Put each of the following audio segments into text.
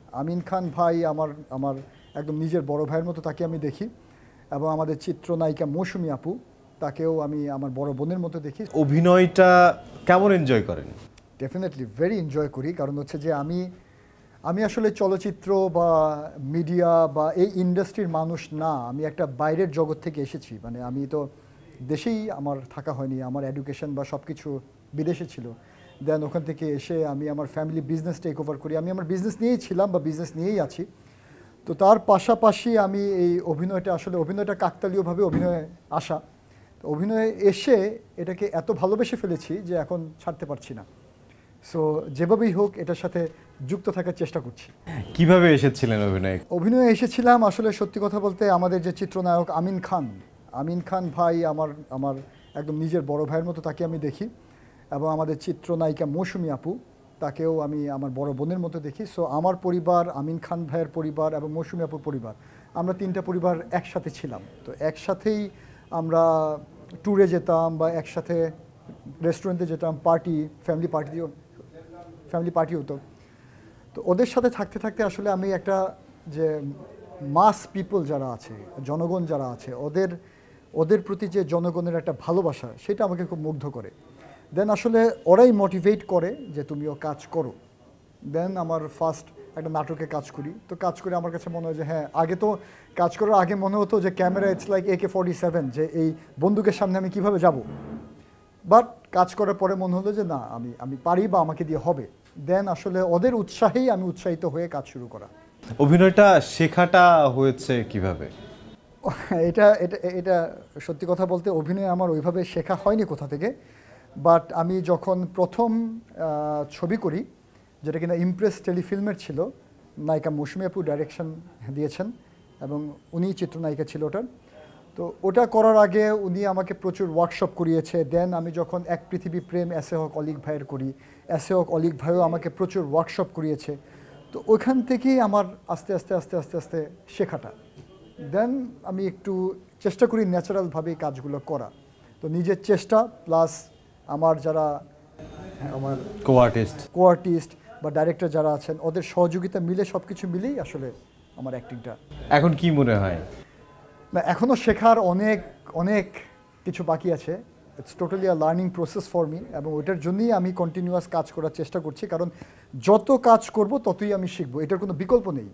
আমিন খান ভাই আমার আমার একদম নিজের বড় ভাইয়ের মতো তাকে আমি দেখি, এবং আমাদের চিত্রনায়িকা মৌসুমী আপু, তাকেও আমি আমার বড় বোনের মতো দেখি। অভিনয়টা কেমন এনজয় করেন? ডেফিনেটলি ভেরি এনজয় করি, কারণ হচ্ছে যে আমি আসলে চলচ্চিত্র বা মিডিয়া বা এই ইন্ডাস্ট্রির মানুষ না, আমি একটা বাইরের জগৎ থেকে এসেছি। মানে আমি তো দেশেই আমার থাকা হয়নি, আমার এডুকেশন বা সব কিছু বিদেশে ছিল। দেন ওখান থেকে এসে আমি আমার ফ্যামিলি বিজনেস টেক ওভার করি। আমি আমার বিজনেস নিয়েই ছিলাম বা বিজনেস নিয়েই আছি। তো তার পাশাপাশি আমি এই অভিনয়টা কাকতালীয়ভাবে অভিনয়ে আসা। তো অভিনয়ে এসে এটাকে এত ভালোবেসে ফেলেছি যে এখন ছাড়তে পারছি না। সো যেভাবেই হোক এটার সাথে যুক্ত থাকার চেষ্টা করছি। কিভাবে এসেছিলেন অভিনয়ে এসেছিলাম আসলে সত্যি কথা বলতে আমাদের যে চিত্রনায়ক আমিন খান ভাই আমার একদম নিজের বড় ভাইয়ের মতো তাকে আমি দেখি, এবং আমাদের চিত্রনায়িকা মৌসুমী আপু, তাকেও আমি আমার বড় বোনের মতো দেখি। সো আমার পরিবার, আমিন খান ভাইয়ের পরিবার এবং মৌসুমী আপুর পরিবার, আমরা তিনটা পরিবার একসাথে ছিলাম। তো একসাথেই আমরা ট্যুরে যেতাম বা একসাথে রেস্টুরেন্টে যেতাম, ফ্যামিলি পার্টি হতো। তো ওদের সাথে থাকতে থাকতে আসলে আমি একটা যে মাস পিপল যারা আছে, জনগণ যারা আছে, ওদের প্রতি যে জনগণের একটা ভালোবাসা, সেটা আমাকে খুব মুগ্ধ করে। দেন আসলে ওরাই মোটিভেট করে যে তুমিও কাজ করো। দেন আমার ফার্স্ট একটা নাটকে কাজ করি। তো কাজ করে আমার কাছে মনে হয় যে হ্যাঁ, আগে তো কাজ করার আগে মনে হতো যে ক্যামেরা ইটস লাইক AK-47, যে এই বন্দুকের সামনে আমি কিভাবে যাব। বাট কাজ করার পরে মনে হলো যে না, আমি পারি বা আমাকে দিয়ে হবে। দেন আসলে ওদের উৎসাহেই আমি উৎসাহিত হয়ে কাজ শুরু করা। অভিনয়টা শেখাটা হয়েছে কিভাবে? এটা এটা এটা সত্যি কথা বলতে অভিনয় আমার ওইভাবে শেখা হয়নি কোথা থেকে। বাট আমি যখন প্রথম ছবি করি, যেটা কিনা ইমপ্রেস টেলিফিল্মের ছিল, নায়িকা মৌসুমী আপু ডাইরেকশন দিয়েছেন এবং উনি চিত্রনায়িকা ছিল ওটার। তো ওটা করার আগে উনি আমাকে প্রচুর ওয়ার্কশপ করিয়েছে। দেন আমি যখন এক পৃথিবী প্রেম এসে হক অলিক ভাইয়ের করি, এসে হক অলিক ভাইও আমাকে প্রচুর ওয়ার্কশপ করিয়েছে। তো ওইখান থেকেই আমার আস্তে আস্তে আস্তে আস্তে আস্তে শেখাটা। দেন আমি একটু চেষ্টা করি ন্যাচারালভাবেই কাজগুলো করা। তো নিজের চেষ্টা প্লাস আমার যারা আমার কোয়ার্টিস্ট বা ডাইরেক্টর যারা আছেন, ওদের সহযোগিতা মিলে সব কিছু মিলেই আসলে আমার অ্যাক্টিংটা। এখন কি মনে হয়? না, এখনও শেখার অনেক অনেক কিছু বাকি আছে। It's totally a learning process for me, এবং ওইটার জন্যই আমি কন্টিনিউয়াস কাজ করার চেষ্টা করছি, কারণ যত কাজ করব ততই আমি শিখবো, এটার কোনো বিকল্প নেই।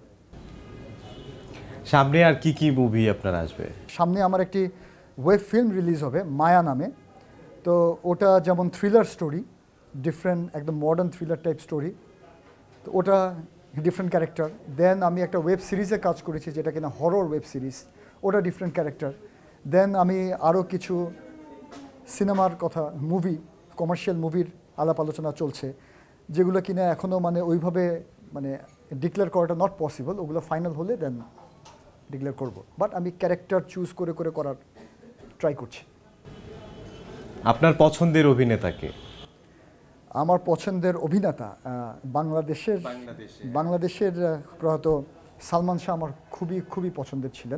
সামনে আর কি মুভি আপনার আসবে? সামনে আমার একটি ওয়েব ফিল্ম রিলিজ হবে মায়া নামে। তো ওটা যেমন থ্রিলার স্টোরি, ডিফারেন্ট একদম মডার্ন থ্রিলার টাইপ স্টোরি। তো ওটা ডিফারেন্ট ক্যারেক্টার। দেন আমি একটা ওয়েব সিরিজে কাজ করেছি যেটা কিনা হরর ওয়েব সিরিজ, ওটা ডিফারেন্ট ক্যারেক্টার। দেন আমি আরও কিছু সিনেমার কথা, কমার্শিয়াল মুভির আলাপ আলোচনা চলছে, যেগুলো কিনা এখনও মানে ওইভাবে মানে ডিক্লেয়ার করাটা নট পসিবল। ওগুলো ফাইনাল হলে দেন ডিক্লেয়ার করব। বাট আমি ক্যারেক্টার চুজ করে করার ট্রাই করছি। আপনার পছন্দের অভিনেতাকে? আমার পছন্দের অভিনেতা বাংলাদেশের প্রয়াত সালমান শাহ আমার খুবই পছন্দের ছিলেন।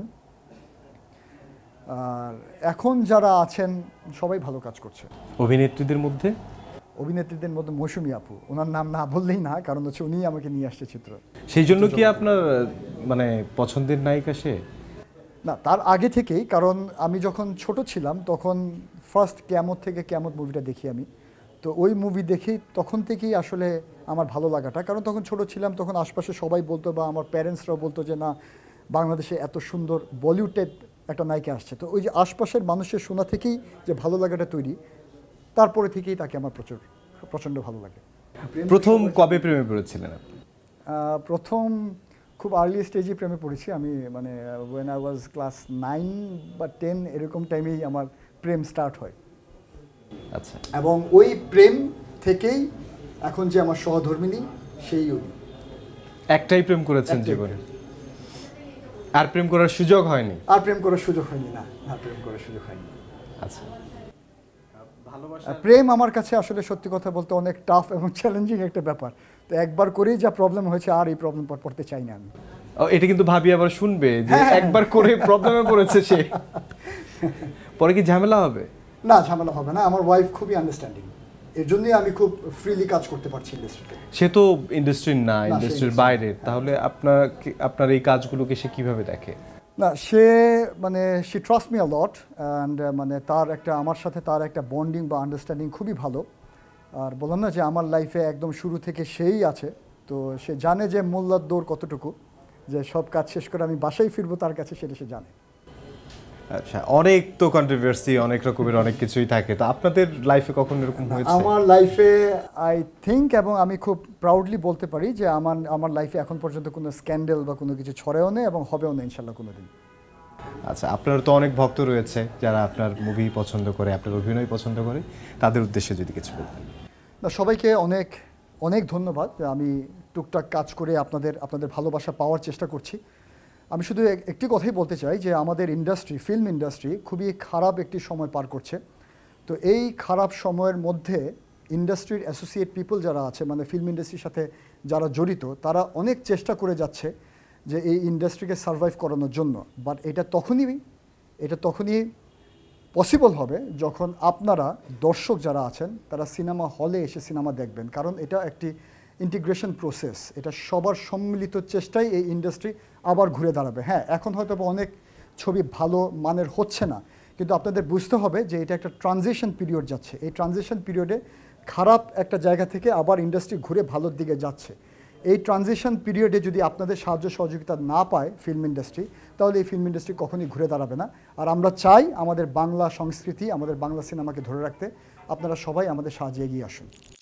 আর এখন যারা আছেন সবাই ভালো কাজ করছে। অভিনেত্রীদের মধ্যে মৌসুমী আপু, ওনার নাম না বললেই না, কারণ হচ্ছে উনিই আমাকে নিয়ে আসছে চিত্র। সেই জন্য কি আপনার মানে পছন্দের নায়িকা সে? না, তার আগে থেকেই, কারণ আমি যখন ছোট ছিলাম তখন ফার্স্ট কেয়ামত মুভিটা দেখি আমি। তো ওই মুভি দেখি তখন থেকেই আসলে আমার ভালো লাগাটা, কারণ তখন ছোট ছিলাম, তখন আশপাশে সবাই বলতো বা আমার প্যারেন্টসরাও বলতো যে না, বাংলাদেশে এত সুন্দর বলিউড টাইপ একটা নায়িকা আসছে। তো ওই যে আশপাশের মানুষের শোনা থেকেই যে ভালো লাগাটা তৈরি, তারপরে থেকেই তাকে আমার প্রচণ্ড ভালো লাগে। প্রথম কবে প্রেমে পড়েছিলেন আপনি? প্রথম খুব আর্লি স্টেজে প্রেমে পড়েছি আমি, মানে ওয়েন আই ওয়াজ ক্লাস 9 বা 10 এরকম টাইমেই আমার প্রেম স্টার্ট হয়। আচ্ছা। এবং ওই প্রেম থেকেই এখন যে আমার সহধর্মিনী, সেই উনি। একটাই প্রেম করেছেন জীবনে? আর প্রেম করার সুযোগ হয়নি? না, আর প্রেম করার সুযোগ হয়নি। আচ্ছা। প্রেম আমার কাছে আসলে সত্যি কথা বলতে অনেক টাফ এবং চ্যালেঞ্জিং একটা ব্যাপার। তো একবার করেই যা প্রবলেম হয়েছে, আর এই প্রবলেম পড়তে চাই না আমি। এটা কিন্তু ভাবি আবার শুনবে যে একবার করে প্রবলেমে পড়েছে সে, পরে কি ঝামেলা হবে? না, ঝামেলা হবে না। আমার ওয়াইফ খুবই আন্ডারস্ট্যান্ডিং, এর জন্যই আমি খুব ফ্রিলি কাজ করতে পারছি ইন্ডাস্ট্রিতে। সে তো ইন্ডাস্ট্রির না, সে ইন্ডাস্ট্রির industry বাইরে, তাহলে আপনার এই কাজগুলোকে সে কিভাবে দেখে? না, সে মানে she trust me a lot and মানে আমার সাথে তার একটা বন্ডিং বা আন্ডারস্ট্যান্ডিং খুবই ভালো। আর বললাম না যে আমার লাইফে একদম শুরু থেকে সেই আছে, তো সে জানে যে মোল্লার দৌড় কতটুকু, যে সব কাজ শেষ করে আমি বাসায় ফিরবো তার কাছে, সেটা সে জানে। আচ্ছা, অনেক তো কন্ট্রোভার্সি, অনেক রকমের অনেক কিছুই থাকে, তো আপনাদের লাইফে কখন এরকম হয়েছে? আমার লাইফে আই থিঙ্ক, এবং আমি খুব প্রাউডলি বলতে পারি যে আমার লাইফে এখন পর্যন্ত কোনো স্ক্যান্ডেল বা কোনো কিছু ছড়েও নেই এবং হবেও না ইনশাল্লাহ কোনো দিন। আচ্ছা, আপনার তো অনেক ভক্ত রয়েছে যারা আপনার মুভি পছন্দ করে, আপনার অভিনয় পছন্দ করে, তাদের উদ্দেশ্যে যদি কিছু বলতেন। না, সবাইকে অনেক অনেক ধন্যবাদ। আমি টুকটাক কাজ করে আপনাদের ভালোবাসা পাওয়ার চেষ্টা করছি। আমি শুধু একটি কথাই বলতে চাই যে আমাদের ইন্ডাস্ট্রি, ফিল্ম ইন্ডাস্ট্রি খুবই খারাপ একটি সময় পার করছে। তো এই খারাপ সময়ের মধ্যে ইন্ডাস্ট্রির অ্যাসোসিয়েট পিপল যারা আছে, মানে ফিল্ম ইন্ডাস্ট্রির সাথে যারা জড়িত, তারা অনেক চেষ্টা করে যাচ্ছে যে এই ইন্ডাস্ট্রিকে সারভাইভ করানোর জন্য। বাট এটা তখনই পসিবল হবে যখন আপনারা দর্শক যারা আছেন তারা সিনেমা হলে এসে সিনেমা দেখবেন, কারণ এটা একটি ইন্টিগ্রেশন প্রসেস। এটা সবার সম্মিলিত চেষ্টায় এই ইন্ডাস্ট্রি আবার ঘুরে দাঁড়াবে। হ্যাঁ, এখন হয়তো অনেক ছবি ভালো মানের হচ্ছে না, কিন্তু আপনাদের বুঝতে হবে যে এটা একটা ট্রানজিশন পিরিয়ড যাচ্ছে। এই ট্রানজিশন পিরিয়ডে খারাপ একটা জায়গা থেকে আবার ইন্ডাস্ট্রি ঘুরে ভালোর দিকে যাচ্ছে। এই ট্রানজিশন পিরিয়ডে যদি আপনাদের সাহায্য সহযোগিতা না পায় ফিল্ম ইন্ডাস্ট্রি, তাহলে এই ফিল্ম ইন্ডাস্ট্রি কখনই ঘুরে দাঁড়াবে না। আর আমরা চাই আমাদের বাংলা সংস্কৃতি, আমাদের বাংলা সিনেমাকে ধরে রাখতে আপনারা সবাই আমাদের সাহায্যে এগিয়ে আসুন।